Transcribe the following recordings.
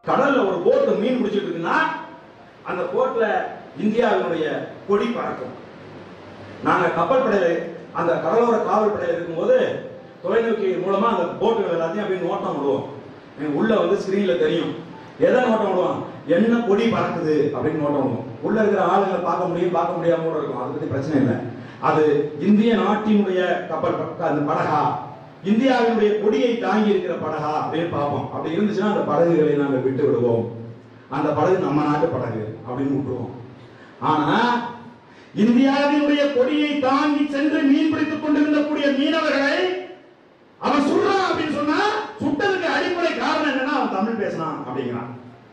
கடல்ல ஒரு போட் மீன் பிடிச்சிட்டு இருக்குன்னா அந்த போட்ல இந்தியாவினுடைய கொடி பறக்கும். நாங்க கப்பல் படையில அந்த கடலோர காவல் படையில இருக்கும்போது தொலைநோக்கி மூலமா அந்த போட்டுகள் எல்லாத்தையும் அப்படியே நோட்டம் விடுவோம். உள்ள வந்து ஸ்கிரீன்ல தெரியும் எதை நோட்டம் விடுவோம், என்ன கொடி பறக்குது அப்படின்னு நோட்டம் விடுவோம். உள்ள இருக்கிற ஆளுங்களை பார்க்க முடியும் பார்க்க முடியாம கூட இருக்கும், அதை பத்தி பிரச்சனை இல்லை. அது இந்திய நாட்டினுடைய கப்பல் அந்த படகா, இந்தியாவினுடைய கொடியை தாங்கி இருக்கிற படகா அப்படின்னு பார்ப்போம். அப்படி இருந்துச்சுன்னா அந்த படகுகளை நாங்கள் விட்டு விடுவோம். அந்த படகு நம்ம நாட்டு படகு அப்படின்னு விட்டுருவோம். ஆனா இந்தியாவினுடைய கொடியை தாங்கி சென்று மீன் பிடித்துக் கொண்டிருந்தக்கூடிய மீனவர்களை அவன் சொல்றான் அப்படின்னு சொன்னா சுட்டதுக்கு அடிப்படை காரணம் என்னன்னா அவன் தமிழ் பேசினான் அப்படிங்கிறான்.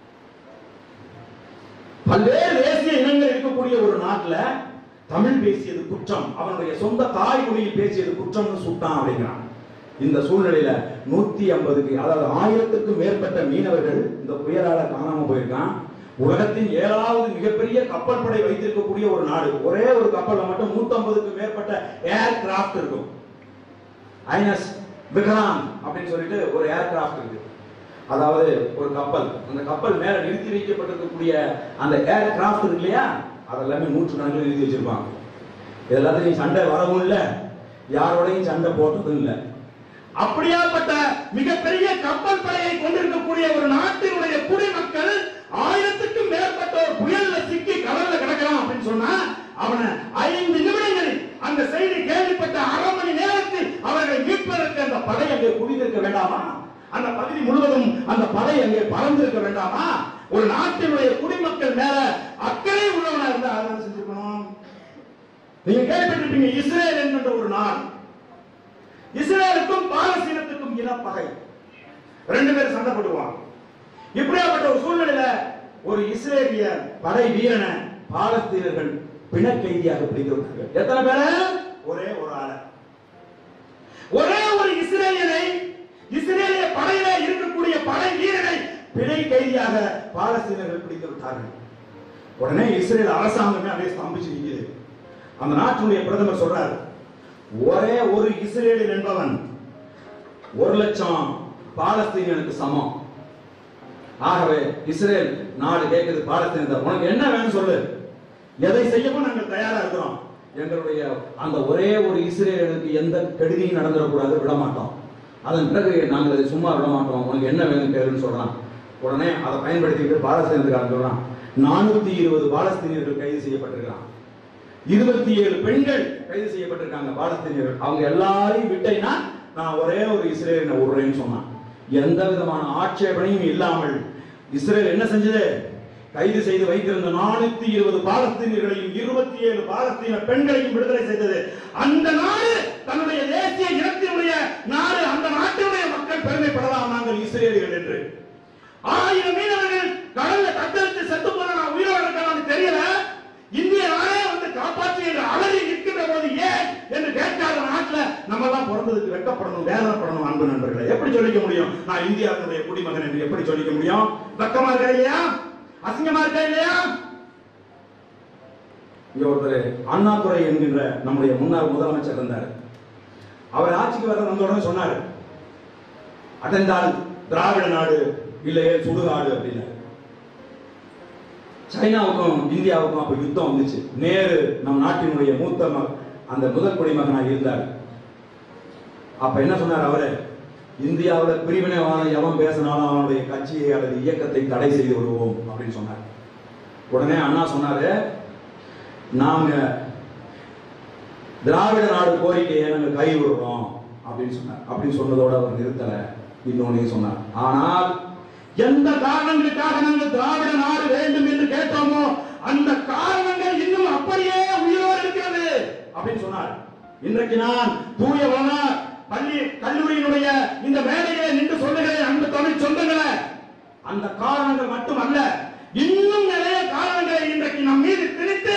பல்வேறு தேசிய இனங்கள் இருக்கக்கூடிய ஒரு நாட்டுல தமிழ் பேசியது குற்றம், அவனுடைய சொந்த தாய் மொழியில் பேசியது குற்றம்னு சுட்டான் அப்படிங்கிறான். இந்த சூழ்நிலையில 150க்கு அதாவது 1000க்கும் மேற்பட்ட மீனவர்கள் இந்த புயலால காணாம போயிருக்கான். உலகத்தின் 7வது மிகப்பெரிய கப்பல் படை வைத்திருக்கக்கூடிய ஒரு நாடு. ஒரே ஒரு கப்பல்ல மட்டும் 150க்கும் மேற்பட்ட ஏர் கிராஃப்ட் இருக்கும். ஐஎன்எஸ் விக்ராந்த் அப்படின்னு சொல்லிட்டு ஒரு ஏர் கிராஃப்ட் இருக்கு. அதாவது ஒரு கப்பல், அந்த கப்பல் மேல நிறுத்தி வைக்கப்பட்டிருக்கக்கூடிய அந்த ஏர் கிராஃப்ட் இருக்கு இல்லையா, அதெல்லாமே 100 கணக்கில் நிறுத்தி வச்சிருப்பாங்க. எல்லாத்தையும் சண்டை வரவும் இல்லை, யாரோடையும் சண்டை போட்டதும் இல்லை. அப்படியாப்பட்ட மிகப்பெரிய கப்பல் படையை கொண்டிருக்கக்கூடிய ஒரு நாட்டினுடைய குடிமக்கள் 1000க்கும் மேற்பட்டோர் புயல்ல சிக்கி கடல்ல கிடக்கலாம் அப்படின்னு சொன்னா அவனை 5 நிமிடங்களில் அந்த செய்தி கேள்விப்பட்ட அரை மணி நேரத்தில் அவர்களை மீட்பதற்கு அந்த படை அங்கே குவிந்திருக்க வேண்டாமா? அந்த பகுதி முழுவதும் அந்த படை அங்கே பறந்திருக்க வேண்டாமா? ஒரு நாட்டினுடைய குடிமக்கள் மேல அக்கறை உள்ளவனா இருந்தா அதான் செஞ்சிருக்கணும். நீங்க கேள்விப்பட்டிருப்பீங்க, இஸ்ரேல் என்கின்ற ஒரு நாடு, இஸ்ரேலுக்கும் பாலஸ்தீனத்துக்கும் இனப்பகை, 2 பேரும் சண்டை போடுவாங்க. இப்படியாப்பட்ட ஒரு சூழ்நிலையில ஒரு இஸ்ரேலிய படை வீரனை பாலஸ்தீனர்கள் பிணக்கைதியாக பிடித்து விட்டார்கள். எத்தனை பேர்? ஒரே ஒரு ஆள, ஒரே ஒரு இஸ்ரேலியனை, இஸ்ரேலிய படையில இருக்கக்கூடிய படை வீரனை பிணை கைதியாக பாலஸ்தீனர்கள் பிடித்து விட்டார்கள். உடனே இஸ்ரேல் அரசாங்கமே அப்படியே ஸ்தம்பிச்சு நிற்குது. அந்த நாட்டினுடைய பிரதமர் சொல்றாரு, ஒரே ஒரு இஸ்ரேலியன் என்பவன் 1,00,000 பாலஸ்தீனியனுக்கு சமம். ஆகவே இஸ்ரேல் நாடு கேட்குது, பாலஸ்தீனத்தை உனக்கு என்ன வேணும் சொல்லு, எதை செய்யவும் நாங்கள் தயாரா இருக்கிறோம். எங்களுடைய அந்த ஒரே ஒரு இஸ்ரேலுக்கு எந்த கெடுதியும் நடந்துடக்கூடாது, விட மாட்டோம். அதன் பிறகு நாங்கள் அதை சும்மா விட மாட்டோம், உனக்கு என்ன வேணும் கேளுன்னு சொல்றான். உடனே அதை பயன்படுத்திக்கிட்டு பாலஸ்தீனத்துக்காரன் சொல்றான், 420 பாலஸ்தீனியர்கள் கைது செய்யப்பட்டிருக்கிறான். 27 பெண்கள் கைது செய்யப்பட்டிருக்காங்க பாலஸ்தீனியர்கள். அவங்க எல்லாரையும் விட்டேன்னா நான் ஒரே ஒரு இஸ்ரேலினை விடுறேன்னு சொன்னான். எந்த விதமான ஆட்சேபனையும் இல்லாமல் இஸ்ரேல் என்ன செஞ்சது, கைது செய்து வைத்திருந்த 420 பாலஸ்தீனியர்களையும் 27 பாலஸ்தீன பெண்களையும் விடுதலை செய்தது. அந்த நாடு தன்னுடைய தேசிய இனத்தினுடைய நாடு, அந்த நாட்டினுடைய மக்கள் பெருமைப்படலாம் நாங்கள் இஸ்ரேலிகள் என்று. 1000 மீனவர்கள் கடல்ல தத்தளித்து செத்து போன நான் உயிரோடு இருக்கலாம் தெரியல, இந்திய நாடே வந்து காப்பாற்றி என்று அலறி நிற்கின்ற போது ஏன் என்று கேட்காத நாட்டில் நம்ம தான் பிறந்ததுக்கு வெட்கப்படணும், வேதனைப்படணும். அன்பு நண்பர்களை எப்படி சொல்லிக்க முடியும், நான் இந்தியாவுடைய குடிமகன் என்று எப்படி சொல்லிக்க முடியும்? வெக்கமா இருக்கா இல்லையா, அசிங்கமா இருக்கா இல்லையா? இங்க ஒருத்தர் அண்ணாதுரை என்கின்ற நம்முடைய முன்னாள் முதலமைச்சர் இருந்தார். அவர் ஆட்சிக்கு வர வந்த உடனே சொன்னார், அடைந்தால் திராவிட நாடு இல்லையே சுடுகாடு அப்படின்னு. சைனாவுக்கும் இந்தியாவுக்கும் அப்ப யுத்தம் வந்துச்சு. நேரு நம் நாட்டினுடைய மூத்த அந்த முதல் குடிமகனாக இருந்தார். அப்ப என்ன சொன்னார் அவரு, இந்தியாவோட பிரிவினைவாதம் எவன் பேசினாலும் அவனுடைய கட்சியை அல்லது இயக்கத்தை தடை செய்து விடுவோம் அப்படின்னு சொன்னார். உடனே அண்ணா சொன்னாரு, நாங்க திராவிட நாடு கோரிக்கையை நாங்க கை விடுறோம் அப்படின்னு சொன்னார். அப்படின்னு சொன்னதோட அவர் நிறுத்தல, இன்னொன்னு சொன்னார், ஆனால் எந்த காரணங்களுக்காக நாங்கள் திராவிட நாடு வேண்டும் என்று கேட்டோமோ அந்த காரணங்கள் இன்னும் அப்படியே உயிரோடு இருக்கிறது அப்படின்னு சொன்னார். இன்றைக்கு நான் தூயவன பள்ளி கல்லூரியினுடைய இந்த மேடையிலே நின்று சொல்லுகிறேன், அன்பு தமிழ் சொந்தங்களே, அந்த காரணங்கள் மட்டுமல்ல, இன்னும் நிறைய காரணங்களை இன்றைக்கு நம் மீது திணித்து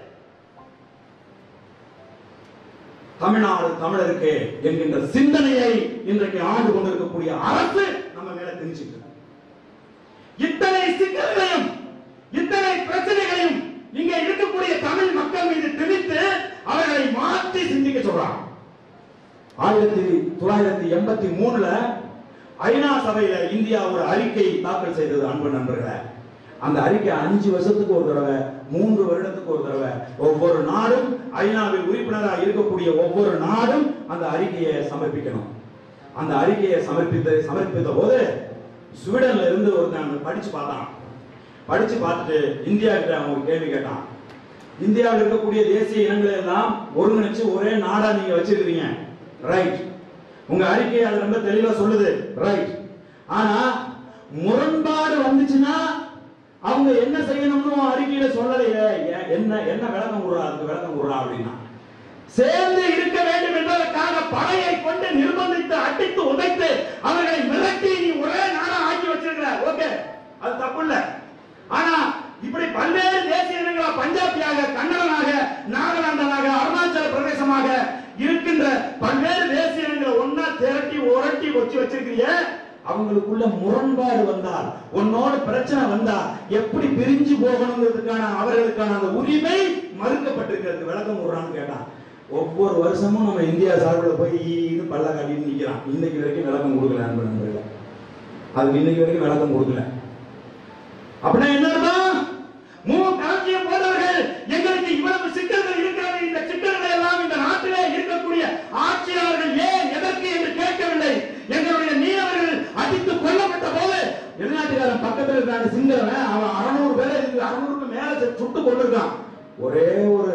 தமிழ்நாடு தமிழருக்கு என்கின்ற சிந்தனையை இன்றைக்கு ஆண்டு கொண்டிருக்கக்கூடிய அரசு நம்ம மேல திணிச்சிட்டு இத்தனை சிக்கல்களையும் இத்தனை பிரச்சனைகளையும் இங்கே இருக்கக்கூடிய தமிழ் மக்கள் மீது திணித்து அவர்களை மாற்றி சிந்திக்க சொல்றாங்க. 1983 ஐநா சபையில இந்தியா ஒரு அறிக்கை தாக்கல் செய்தது அன்பு நண்பர்களே. அந்த அறிக்கை 5 வருஷத்துக்கு ஒரு தடவை, 3 வருடத்துக்கு ஒரு தடவை ஒவ்வொரு நாடும், ஐநாவில் உறுப்பினராக இருக்கக்கூடிய ஒவ்வொரு நாடும் அந்த அறிக்கையை சமர்ப்பிக்கணும். அந்த அறிக்கையை சமர்ப்பித்த போது ஸ்வீடன்ல இருந்து ஒருத்தன் படிச்சு பார்த்தான். படிச்சு பார்த்துட்டு இந்தியா கிட்ட அவன் கேள்வி கேட்டான். இந்தியாவில் இருக்கக்கூடிய தேசிய இனங்களை எல்லாம் ஒருங்கிணைச்சு ஒரே நாடா நீங்க வச்சிருக்கீங்க, ரைட்? உங்க அறிக்கை அது ரொம்ப தெளிவா சொல்லுது, ரைட்? ஆனா முரண்பாடு வந்துச்சுன்னா அவங்க என்ன செய்யணும்னு அறிக்கையில சொல்லலையே, என்ன என்ன விளக்கம் கொடுறா, அதுக்கு விளக்கம் கொடுறா அப்படின்னா, சேர்ந்து இருக்க வேண்டும் என்பதற்காக படையை கொண்டு நிர்பந்தித்து அடித்து உதைத்து அவர்களை மிரட்டி நீ ஒரே நாடா ஆக்கி வச்சிருக்கிற, ஓகே, அது தப்பு இல்ல. ஆனா இப்படி பல்வேறு தேசிய இனங்களா, பஞ்சாபியாக, கன்னடனாக, நாகாலாந்தனாக, அருணாச்சல பிரதேசமாக இருக்கின்ற பல்வேறு தேசிய இனங்களை ஒன்னா திரட்டி உரட்டி வச்சிருக்கிறீங்க. அவங்களுக்குள்ள முரண்பாடு வந்தால், உன்னோட பிரச்சனை வந்தா எப்படி பிரிஞ்சு போகணுங்கிறதுக்கான அவர்களுக்கான அந்த உரிமை மறுக்கப்பட்டிருக்கிறது, விளக்கம் கொடுறான்னு கேட்டான். ஒவ்வொரு வருஷமும் நம்ம இந்தியா சார்பில் போய் பல்ல காட்டின்னு நிற்கிறான். இன்னைக்கு வரைக்கும் விளக்கம் கொடுக்கல நண்பர்கள், அதுக்கு இன்னைக்கு வரைக்கும் விளக்கம் கொடுக்கல. அப்படின்னா என்ன அர்த்தம்? களஞ்சியம் போன்றவர்கள் எங்களுக்கு இவ்வளவு சிக்கல்கள் இருக்கிறது, இந்த சிக்கல்களை எல்லாம் இந்த நாட்டிலே இருக்கக்கூடிய ஆட்சியாளர்கள் ஏன் எதற்கு என்று கேட்கவில்லை. எங்களுடைய மீனவர்கள் அடித்து கொல்லப்பட்ட போது வெளிநாட்டுக்காரன் பக்கத்தில் இருக்கிற சிங்களவன் அவன் 600 பேரை 600க்கு மேல சுட்டு கொண்டிருக்கான். ஒரே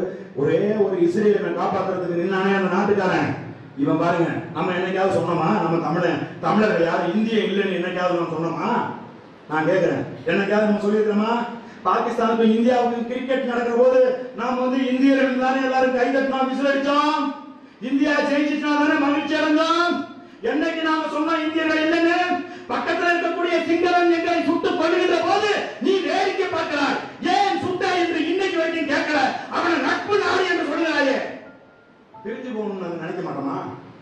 ஒரு இஸ்ரேலை காப்பாற்றுறதுக்கு நின்னானே அந்த நாட்டுக்காரன். இவன் பாருங்க, நம்ம என்னைக்காவது சொன்னோமா? நம்ம தமிழர்கள் யாரும் இந்திய இல்லைன்னு என்னைக்காவது நம்ம சொன்னோமா? நான் கேட்கிறேன், என்னைக்காவது நம்ம சொல்லியிருக்கிறோமா? பாகிஸ்தானுக்கும் இந்தியாவுக்கும் கிரிக்கெட் நடக்கிற போது நாம இந்தியர்கள் தானே எல்லாரும் கைதட்டினோம், விசில் அடிச்சோம். இந்தியா ஜெயிச்சுட்டா தானே மகிழ்ச்சி அடைந்தோம். என்னைக்கு நாம சொன்னா இந்தியர்கள் இல்லைன்னு? பக்கத்தில் இருக்கக்கூடிய சிங்களன் எங்களை சுட்டு கொள்ளுகின்ற போது நீ வேடிக்கை பார்க்கிறாய். ஏன் சுட்ட என்று இன்னைக்கு வரைக்கும் கேட்கல. அவனை நட்பு நாடு என்று சொல்லுகிறாயே. பிரிஞ்சு போகணும்னு நினைக்க மாட்டோமா?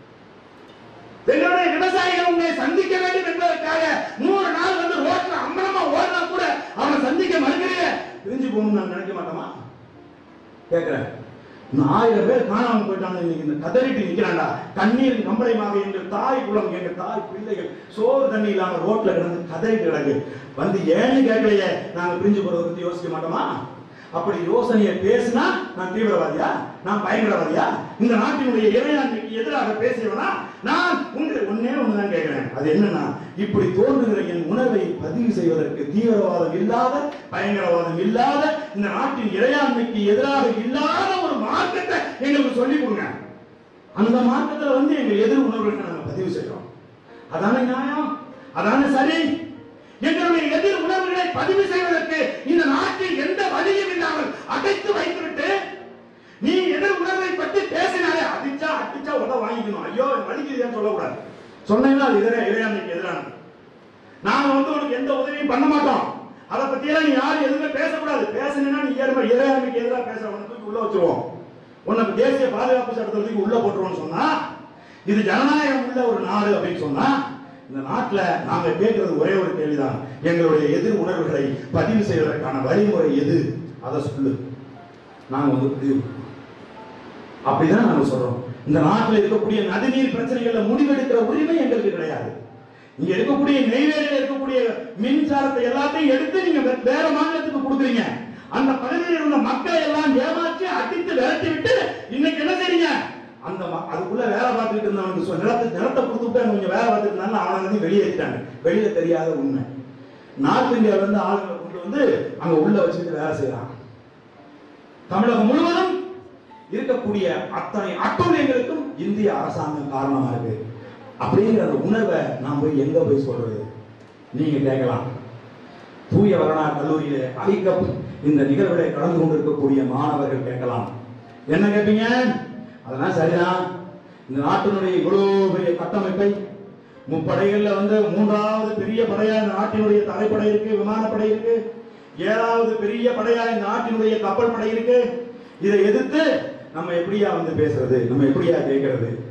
எங்களுடைய விவசாயிகள் உங்களை சந்திக்க வேண்டும் என்பதற்காக 3 நாள் ரோட்ல அம்பலமா ஓடினா கூட அவனை சந்திக்க மறுக்கிறீங்க. பிரிஞ்சு போகணும்னு நினைக்க மாட்டோமா? கேட்கிறேன். 1000 பேர் காணாம போயிட்டாங்க. இன்னைக்கு இந்த கதறிட்டு நிக்கிறாண்டா. கண்ணீர் கம்பளைமாக எங்கள் தாய் குலம், எங்கள் தாய் பிள்ளைகள் சோறு தண்ணி இல்லாம ரோட்ல கிடந்து கதறிட்டு கிடக்கு. ஏன்னு கேட்கலையே. நாங்க பிரிஞ்சு போறதை பத்தி யோசிக்க மாட்டோமா? அப்படி யோசனையை பேசினா நான் தீவிரவாதியா, நான் பயங்கரவாதியா, இந்த நாட்டினுடைய இறையாண்மைக்கு எதிராக பேசியவனா? நான் ஒன்னே ஒண்ணுதான் கேட்கிறேன். அது என்னன்னா, இப்படி தோன்றுகிற என் உணர்வை பதிவு செய்வதற்கு தீவிரவாதம் இல்லாத, பயங்கரவாதம் இல்லாத, இந்த நாட்டின் இறையாண்மைக்கு எதிராக இல்லாத ஒரு மார்க்கத்தை எங்களுக்கு சொல்லிக் கொடுங்க. அந்த மார்க்கத்துல எங்க எதிர் உணர்வுகளை நாங்க பதிவு செய்யறோம். அதான நியாயம், அதான சரி. எங்களுடைய எதிர் உணர்வுகளை பதிவு செய்வதற்கு இந்த நாட்டில் எந்த வழியும் இல்லாமல் அடைத்து வைத்துவிட்டு நீ எதிர் உணர்வை பற்றி பேசினாலே அடிச்சா உட வாங்கிக்கணும். ஐயோ வலிக்குதுன்னு சொல்லக்கூடாது. சொன்னீங்கன்னா அது இறையாண்மைக்கு எதிரானது. நாங்க உனக்கு எந்த உதவியும் பண்ண மாட்டோம். அதை பத்தி எல்லாம் நீ யாரும் எதுவுமே பேசக்கூடாது. பேசினா நீ இறையாண்மைக்கு எதிராக பேசுறவனை தூக்கி உள்ள வச்சிருவோம். உனக்கு தேசிய பாதுகாப்பு சட்டத்தை உள்ள போட்டுருவோம்னு சொன்னா, இது ஜனநாயகம் உள்ள ஒரு நாடு அப்படின்னு சொன்னா, இந்த நாட்டில் நாங்க கேட்கிறது ஒரே ஒரு கேள்விதான். எங்களுடைய எதிர் உணர்வுகளை பதிவு செய்வதற்கான வழிமுறை எது? அதை சொல்லு. நாங்க பதிவு அப்படிதான் நாங்க சொல்றோம். இந்த நாட்டில் இருக்கக்கூடிய நதிநீர் பிரச்சனைகள்ல முடிவெடுக்கிற உரிமை எங்களுக்கு கிடையாது. இங்க இருக்கக்கூடிய நெய்வேலியில் இருக்கக்கூடிய மின்சாரத்தை எல்லாத்தையும் எடுத்து நீங்க வேற மாநிலத்துக்கு கொடுக்குறீங்க. அந்த பகுதியில் உள்ள மக்களை எல்லாம் ஏமாற்றி அடித்து விரட்டி விட்டு இன்னைக்கு என்ன செய்றீங்க? அந்த அதுக்குள்ள வேலை பார்த்துட்டு இருந்தவனுக்கு நிலத்தை கொடுத்துட்டு கொஞ்சம் வேலை பார்த்துட்டு இருந்தாலும் அவனை வெளியேற்றிட்டாங்க. வெளியில தெரியாத உண்மை. நார்த் இந்தியாவில ஆளுங்களை கொண்டு அங்க உள்ள வச்சுட்டு வேலை செய்யறாங்க. தமிழகம் முழுவதும் இருக்கக்கூடிய அத்தனை அட்டூழியங்களுக்கும் இந்திய அரசாங்கம் காரணமா இருக்கு. அப்படிங்கிற அந்த உணர்வை நாம் எங்க போய் சொல்றது? நீங்க கேட்கலாம். தூய வரலாறு கல்லூரியில ஐகப் இந்த நிகழ்வுகளை கடந்து கொண்டிருக்கக்கூடிய மாணவர்கள் கேட்கலாம். என்ன கேட்பீங்க? அதெல்லாம் சரிதான். இந்த நாட்டினுடைய இவ்வளவு பெரிய கட்டமைப்பை முப்படைகள்ல 3வது பெரிய படையா இந்த நாட்டினுடைய தரைப்படை இருக்கு, விமானப்படை இருக்கு. 7வது பெரிய படையா இந்த நாட்டினுடைய கப்பல் படை இருக்கு. இதை எதிர்த்து நம்ம எப்படியா பேசுறது? நம்ம எப்படியா கேட்கறது?